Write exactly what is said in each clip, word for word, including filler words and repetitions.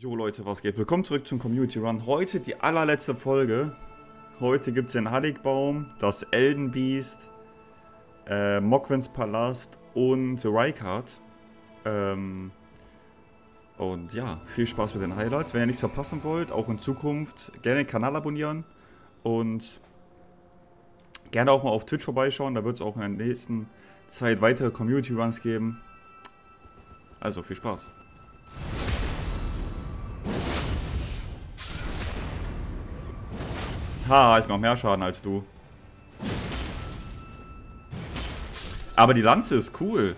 Jo Leute, was geht? Willkommen zurück zum Community Run. Heute die allerletzte Folge. Heute gibt es den Halligbaum, das Elden Beast, äh, Mogwins Palast und Rykard. Ähm, und ja, viel Spaß mit den Highlights. Wenn ihr nichts verpassen wollt, auch in Zukunft gerne den Kanal abonnieren und gerne auch mal auf Twitch vorbeischauen. Da wird es auch in der nächsten Zeit weitere Community Runs geben. Also viel Spaß. Ha, ich mach mehr Schaden als du. Aber die Lanze ist cool.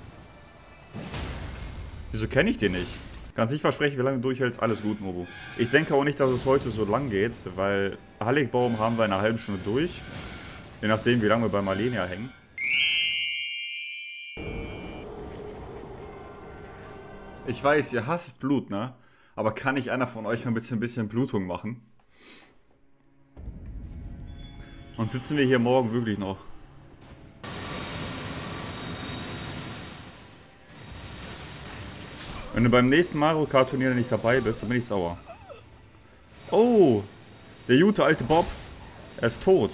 Wieso kenne ich den nicht? Kannst nicht versprechen, wie lange du durchhältst. Alles gut, Mobu. Ich denke auch nicht, dass es heute so lang geht, weil Halligbaum haben wir in einer halben Stunde durch. Je nachdem, wie lange wir bei Malenia hängen. Ich weiß, ihr hasst Blut, ne? Aber kann nicht einer von euch mal bitte ein bisschen Blutung machen? Und sitzen wir hier morgen wirklich noch? Wenn du beim nächsten Mario Kart Turnier nicht dabei bist, dann bin ich sauer. Oh, der gute alte Bob, er ist tot.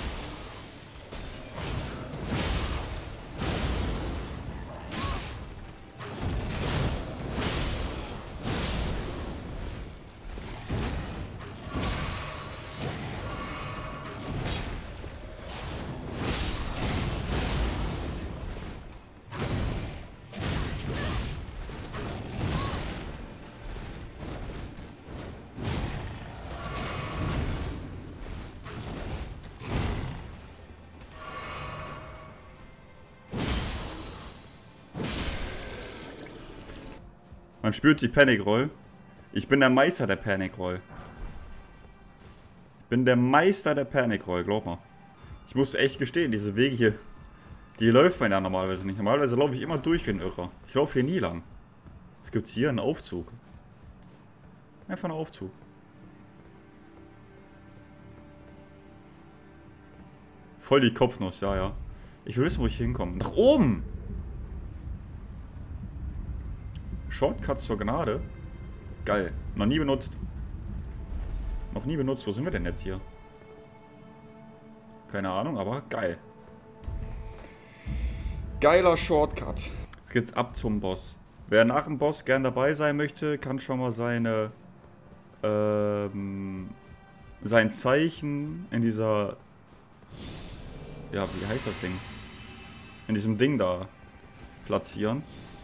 Man spürt die Panic Roll. Ich bin der Meister der Panic Roll. Ich bin der Meister der Panic Roll, glaub mal. Ich musste echt gestehen, diese Wege hier, die läuft man ja normalerweise nicht. Normalerweise laufe ich immer durch wie ein Irrer. Ich laufe hier nie lang. Es gibt hier einen Aufzug. Einfach einen Aufzug. Voll die Kopfnuss, ja, ja. Ich will wissen, wo ich hinkomme. Nach oben! Shortcut zur Gnade. Geil. Noch nie benutzt. Noch nie benutzt. Wo sind wir denn jetzt hier? Keine Ahnung, aber geil. Geiler Shortcut. Jetzt geht's ab zum Boss. Wer nach dem Boss gern dabei sein möchte, kann schon mal seine ähm, sein Zeichen in dieser, ja, wie heißt das Ding? In diesem Ding da platzieren.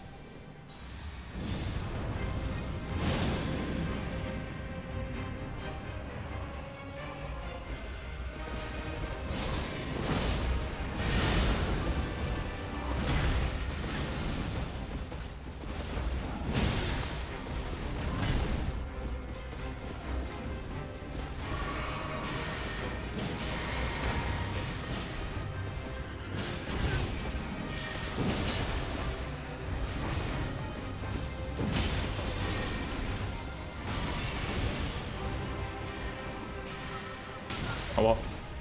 Aber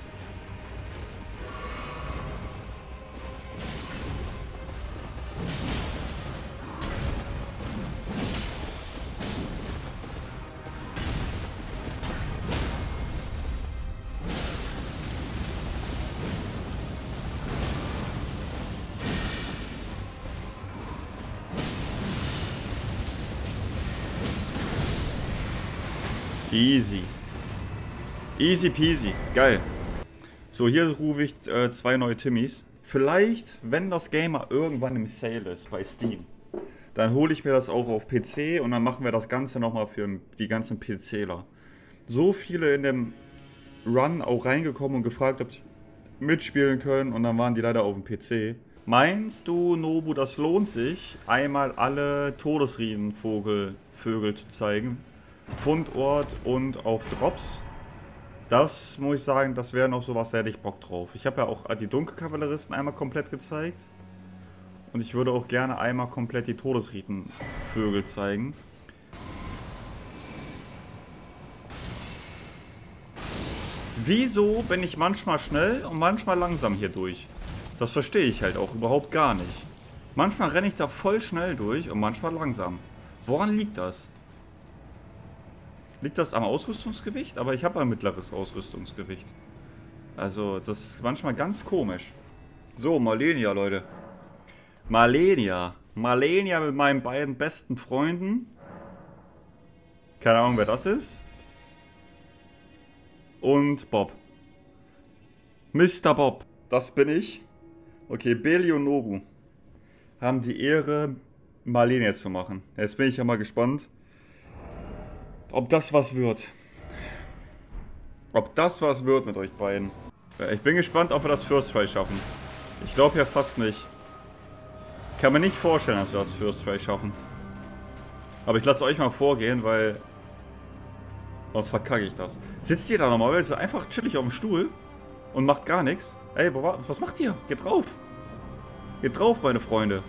easy. Easy peasy. Geil. So, hier rufe ich äh, zwei neue Timmies. Vielleicht, wenn das Game mal irgendwann im Sale ist bei Steam, dann hole ich mir das auch auf P C und dann machen wir das Ganze nochmal für die ganzen PCler. So viele in dem Run auch reingekommen und gefragt, ob sie mitspielen können und dann waren die leider auf dem P C. Meinst du, Nobu, das lohnt sich, einmal alle Todesriedenvögel Vögel zu zeigen? Fundort und auch Drops? Das muss ich sagen, das wäre noch sowas, da hätte ich Bock drauf. Ich habe ja auch die Dunkelkavalleristen einmal komplett gezeigt. Und ich würde auch gerne einmal komplett die Todesriedenvögel zeigen. Wieso bin ich manchmal schnell und manchmal langsam hier durch? Das verstehe ich halt auch überhaupt gar nicht. Manchmal renne ich da voll schnell durch und manchmal langsam. Woran liegt das? Liegt das am Ausrüstungsgewicht? Aber ich habe ein mittleres Ausrüstungsgewicht. Also, das ist manchmal ganz komisch. So, Malenia, Leute. Malenia. Malenia mit meinen beiden besten Freunden. Keine Ahnung, wer das ist. Und Bob. Mister Bob. Das bin ich. Okay, Beli und Nobu haben die Ehre, Malenia zu machen. Jetzt bin ich ja mal gespannt, ob das was wird. Ob das was wird mit euch beiden. Ich bin gespannt, ob wir das First Try schaffen. Ich glaube ja fast nicht. Ich kann mir nicht vorstellen, dass wir das First Try schaffen. Aber ich lasse euch mal vorgehen, weil sonst verkacke ich das. Sitzt ihr da normalerweise einfach chillig auf dem Stuhl und macht gar nichts? Ey, was macht ihr? Geht drauf. Geht drauf, meine Freunde.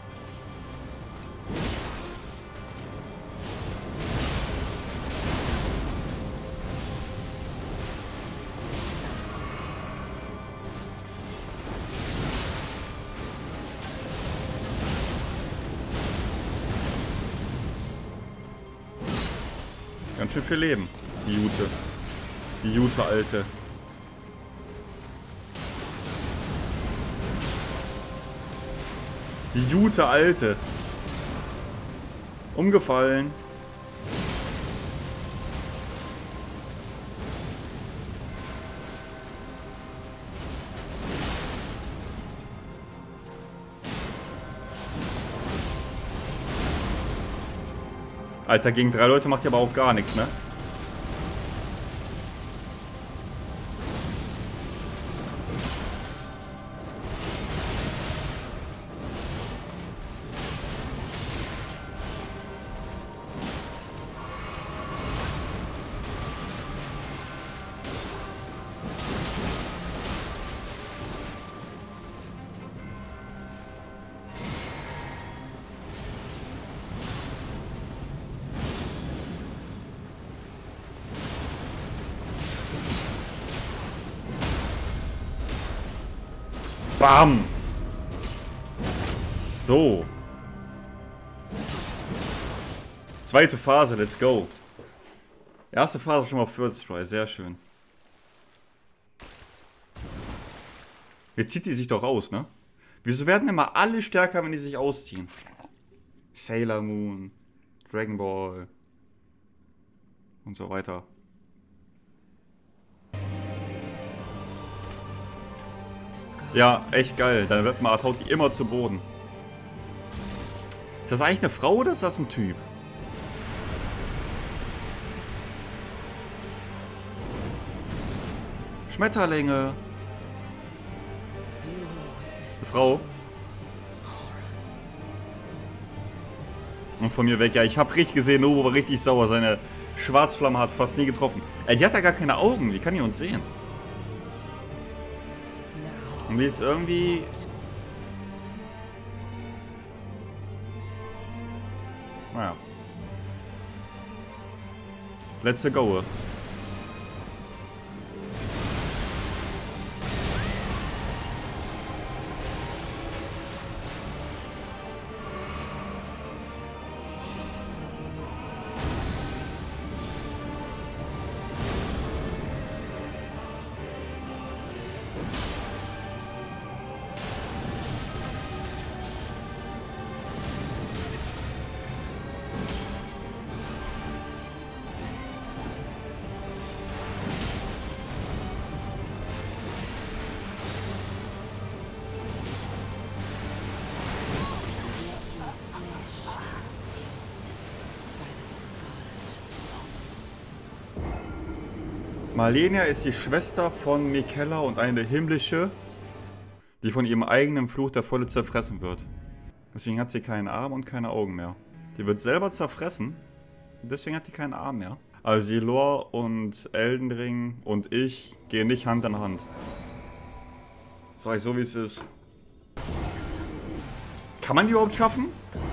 Ganz schön viel Leben, die Jute. Die Jute Alte. Die Jute Alte. Umgefallen. Alter, gegen drei Leute macht ihr aber auch gar nichts, ne? Bam! So. Zweite Phase, let's go. Erste Phase schon mal First Try, sehr schön. Jetzt zieht die sich doch aus, ne? Wieso werden immer alle stärker, wenn die sich ausziehen? Sailor Moon, Dragon Ball und so weiter. Ja, echt geil. Dann wird man, haut die immer zu Boden. Ist das eigentlich eine Frau oder ist das ein Typ? Schmetterlinge. Eine Frau. Und von mir weg. Ja, ich habe richtig gesehen, Nobu war richtig sauer. Seine Schwarzflamme hat fast nie getroffen. Ey, die hat ja gar keine Augen. Wie kann die uns sehen? Und die ist irgendwie... Naja. Let's go. Malenia ist die Schwester von Miquella und eine himmlische, die von ihrem eigenen Fluch der Volle zerfressen wird. Deswegen hat sie keinen Arm und keine Augen mehr. Die wird selber zerfressen, deswegen hat die keinen Arm mehr. Also die Lore und Elden Ring und ich gehen nicht Hand in Hand. Sag ich so, wie es ist. Kann man die überhaupt schaffen?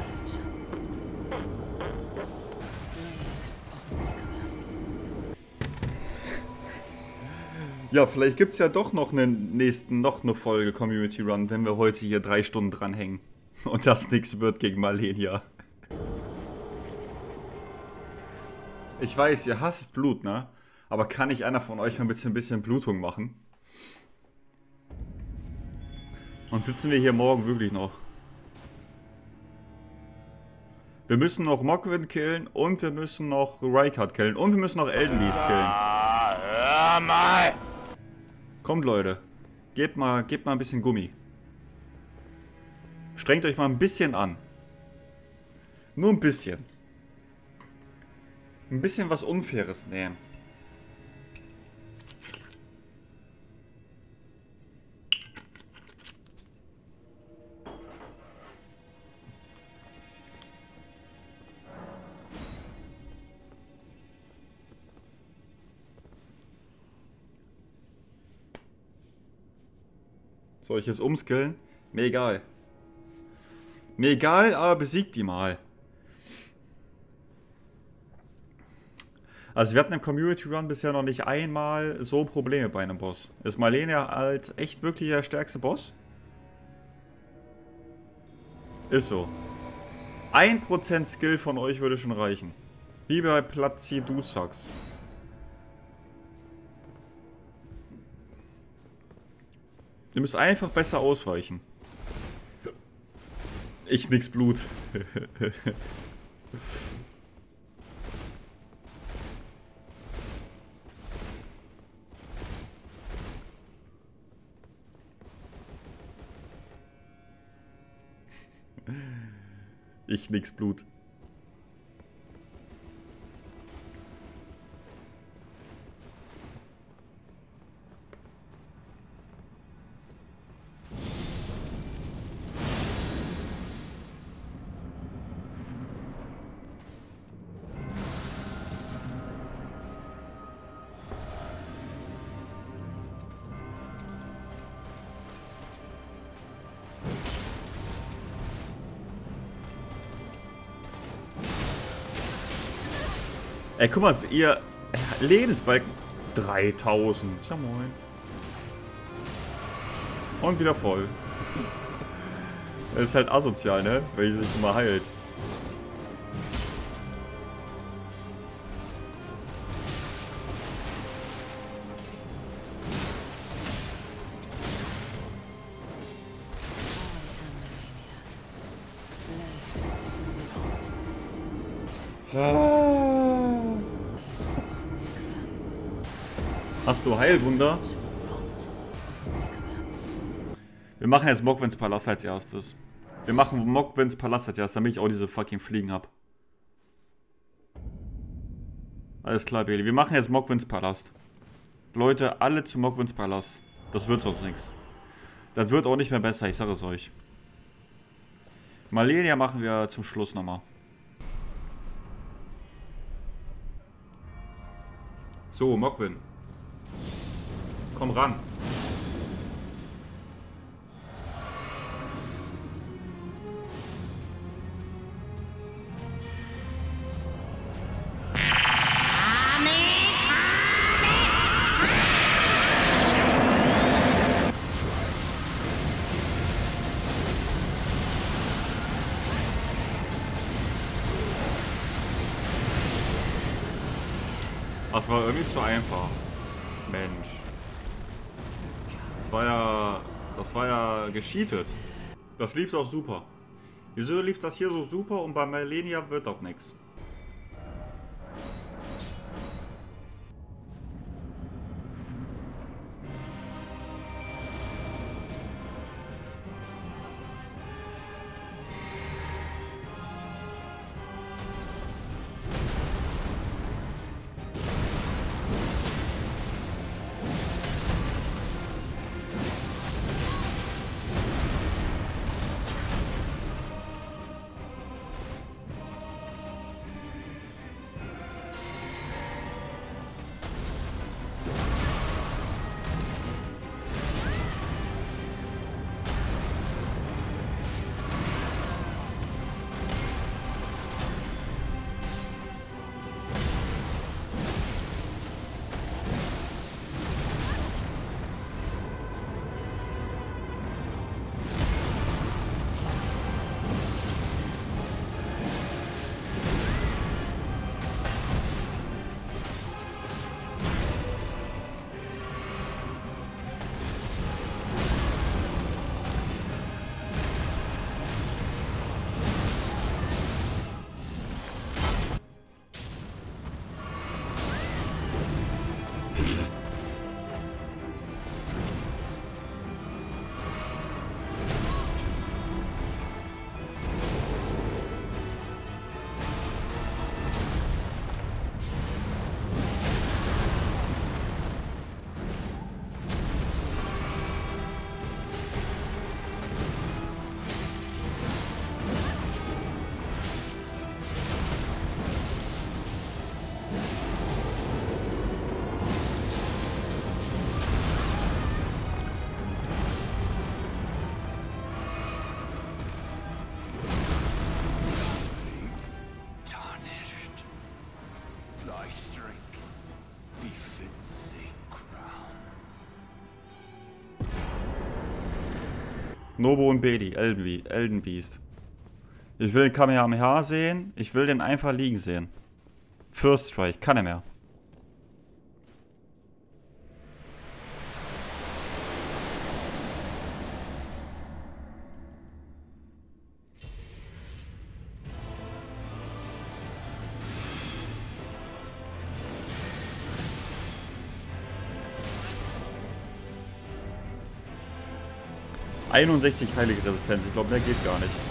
Ja, vielleicht gibt es ja doch noch einen nächsten, noch eine Folge Community Run, wenn wir heute hier drei Stunden dranhängen. Und das nichts wird gegen Malenia. Ich weiß, ihr hasst Blut, ne? Aber kann nicht einer von euch mal ein bisschen, ein bisschen Blutung machen? Und sitzen wir hier morgen wirklich noch? Wir müssen noch Mockwin killen und wir müssen noch Rykard killen und wir müssen noch Eldenbeast killen. Ah, hör mal! Kommt Leute, gebt mal, gebt mal ein bisschen Gummi. Strengt euch mal ein bisschen an. Nur ein bisschen. Ein bisschen was Unfaires nehmen. Soll ich es umskillen? Mir egal. Mir egal, aber besiegt die mal. Also wir hatten im Community Run bisher noch nicht einmal so Probleme bei einem Boss. Ist Malenia als echt wirklich der stärkste Boss? Ist so. ein Prozent Skill von euch würde schon reichen. Wie bei Platzi Duzax. Ihr müsst einfach besser ausweichen. Ich nix Blut. Ich nix Blut. Ey, guck mal, ihr Lebensbalken dreitausend. Ja moin. Und wieder voll. Das ist halt asozial, ne? Weil sie sich immer heilt. Hast du Heilwunder? Wir machen jetzt Mockwins Palast als erstes. Wir machen Mockwins Palast als erstes, damit ich auch diese fucking Fliegen hab. Alles klar, Bailey. Wir machen jetzt Mockwins Palast. Leute, alle zu Mockwins Palast. Das wird sonst nichts. Das wird auch nicht mehr besser, ich sage es euch. Malenia machen wir zum Schluss nochmal. So, Mockwin. Komm ran. Das war irgendwie zu einfach. Mensch. Das war ja... Das war ja gescheatet. Das lief doch super. Wieso lief das hier so super und bei Malenia wird doch nichts? Nobu und Bedi, Elden, Elden Beast. Ich will den Kamehameha sehen. Ich will den einfach liegen sehen. First Strike, kann er mehr. einundsechzig heilige Resistenz, ich glaube, mehr geht gar nicht.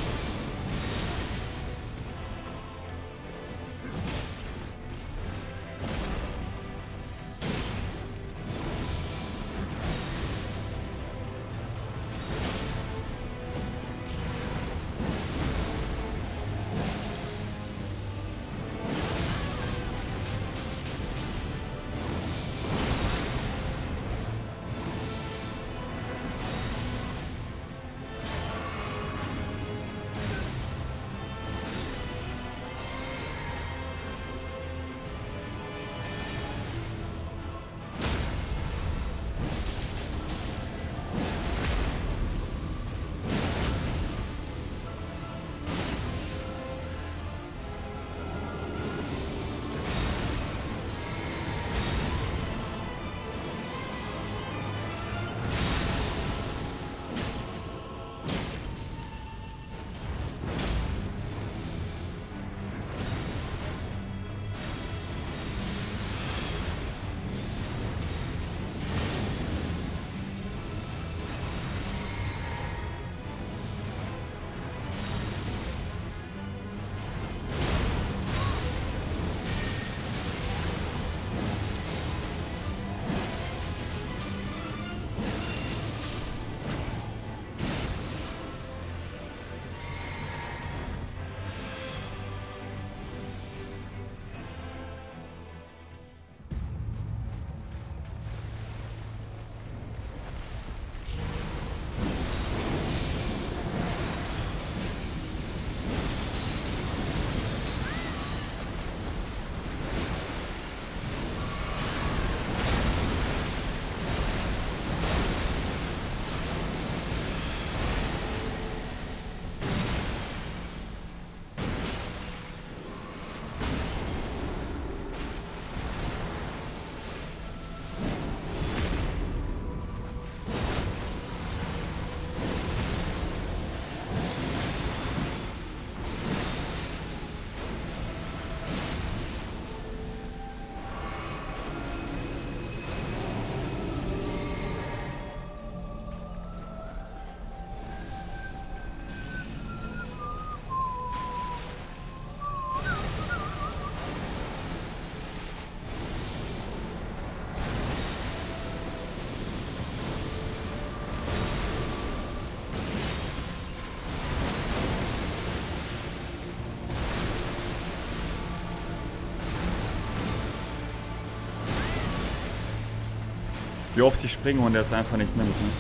Wie oft ich springe und der es einfach nicht nimmt. Ne?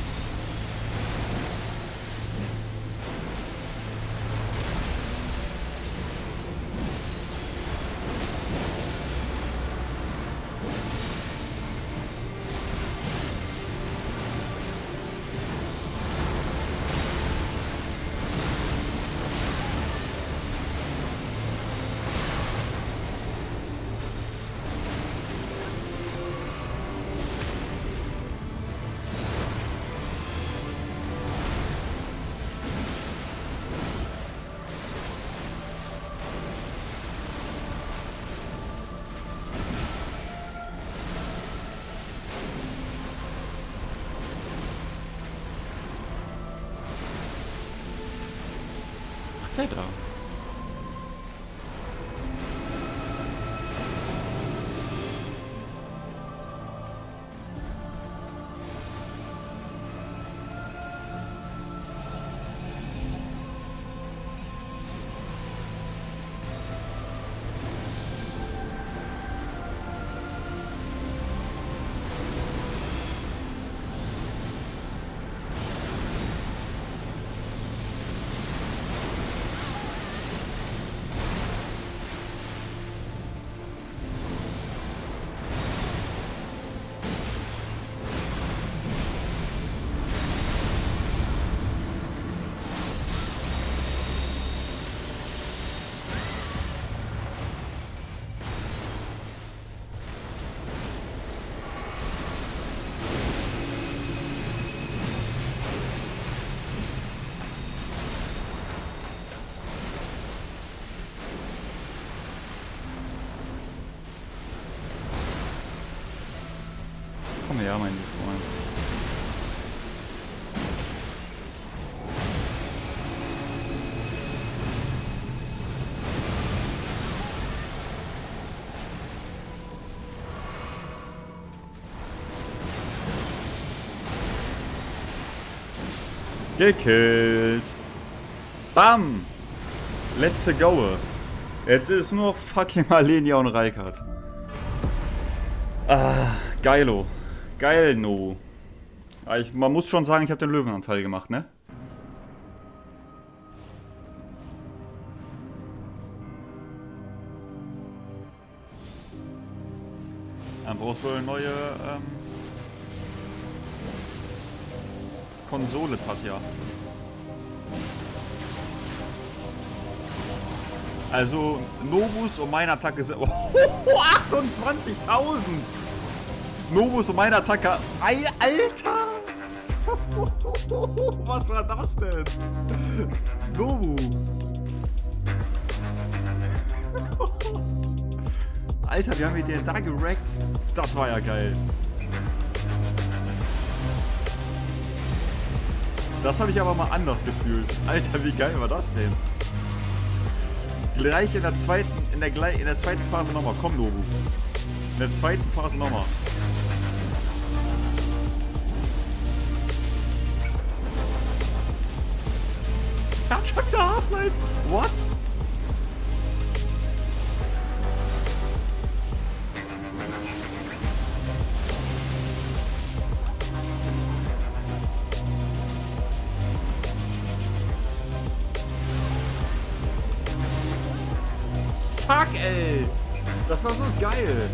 Zeit da. Komm her, mein Freund. Gekillt. Bam. Let's go. Jetzt ist nur noch fucking Malenia und Reikard. Ah, geilo. Geil, no. Ich, man muss schon sagen, ich habe den Löwenanteil gemacht, ne? Dann brauchst du eine neue ähm, Konsole, Tatja. Also, Novus und meine Attacke sind... Oh, achtundzwanzigtausend! Novus und meine Attacke... Alter! Was war das denn? Nobu! Alter, wir haben mit den da gerackt. Das war ja geil. Das habe ich aber mal anders gefühlt. Alter, wie geil war das denn? Gleich in der zweiten, in der, in der zweiten Phase nochmal. Komm, Nobu. In der zweiten Phase nochmal. Er hat schon wieder Half-Life. What? Fuck, ey! Das war so geil!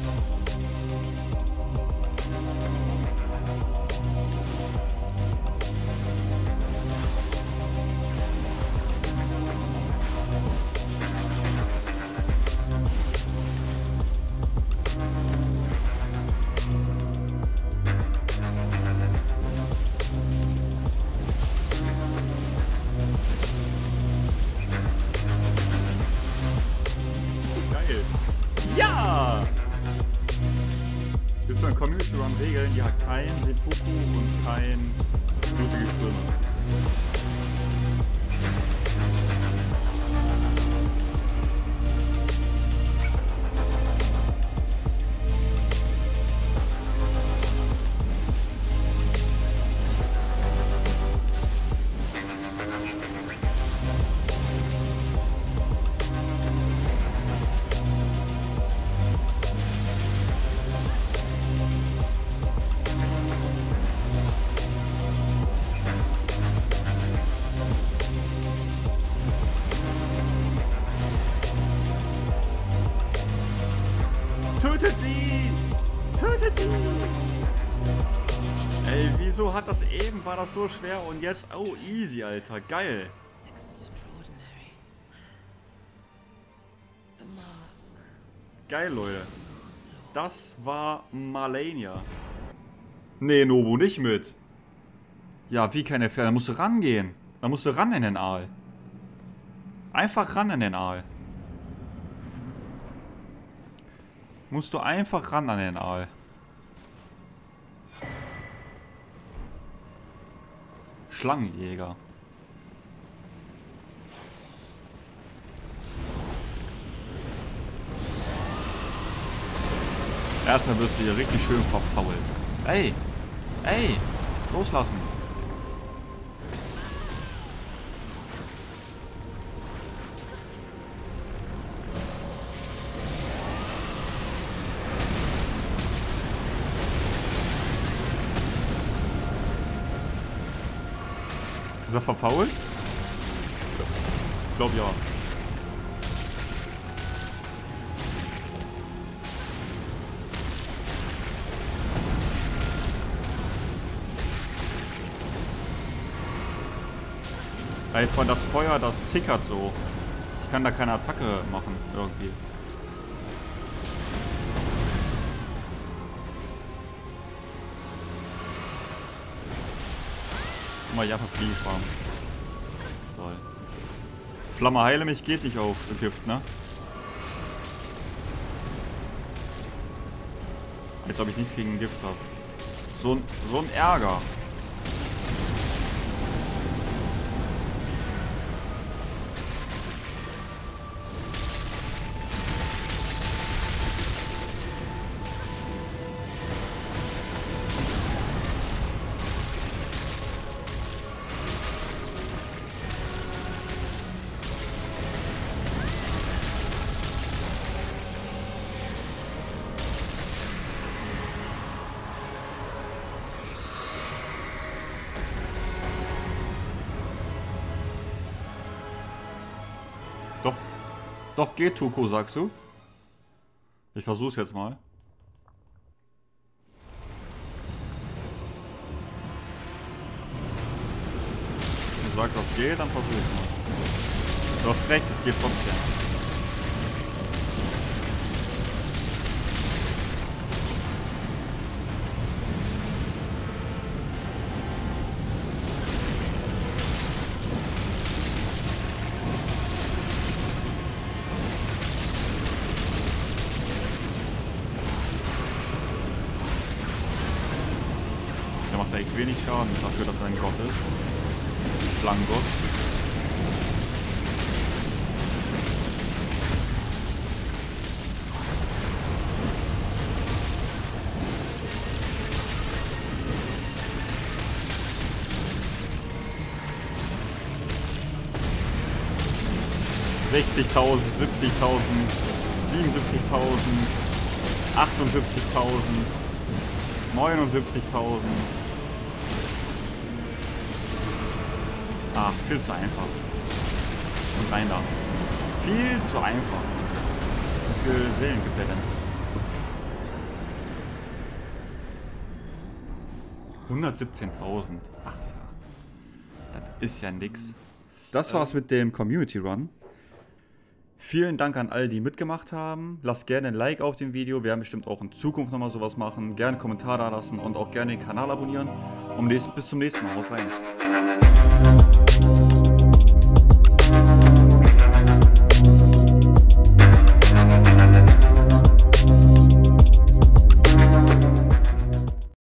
Ja! Bis zu einer Community Run Regeln, die hat kein Seppuku und kein blutige Stürme. Tötet sie! Tötet sie! Ey, wieso hat das eben, war das so schwer und jetzt, oh easy, Alter, geil. Geil, Leute. Das war Malenia. Nee, Nobu, nicht mit. Ja, wie keine Pferde, da musst du rangehen. Da musst du ran in den Aal. Einfach ran in den Aal. Musst du einfach ran an den Aal. Schlangenjäger. Erstmal wirst du hier richtig schön verfault. Ey! Ey! Loslassen! Ist er verfault? Ich glaube ja. Einfach das Feuer, das tickert so. Ich kann da keine Attacke machen, irgendwie. Guck mal, ja, verfliegen fahren. Toll. Flamme heile mich geht nicht auf Gift, ne? Als ob ich nichts gegen Gift habe. So, so ein Ärger. Doch. Doch, geht, Tuko, sagst du? Ich versuch's jetzt mal. Du sagst, das geht, dann versuch ich mal. Du hast recht, es geht trotzdem. Der macht echt wenig Schaden dafür, dass er ein Gott ist. Schlangengott. sechzigtausend, siebzigtausend, siebenundsiebzigtausend, achtundsiebzigtausend, neunundsiebzigtausend. Ah, viel zu einfach. Und rein da. Viel zu einfach. Wie viele Seelen gibt er denn? hundertsiebzehntausend. Ach so. Das ist ja nix. Das war's mit dem Community Run. Vielen Dank an alle, die mitgemacht haben. Lasst gerne ein Like auf dem Video. Wir werden bestimmt auch in Zukunft nochmal sowas machen. Gerne einen Kommentar da lassen und auch gerne den Kanal abonnieren. Und bis zum nächsten Mal. Haut rein.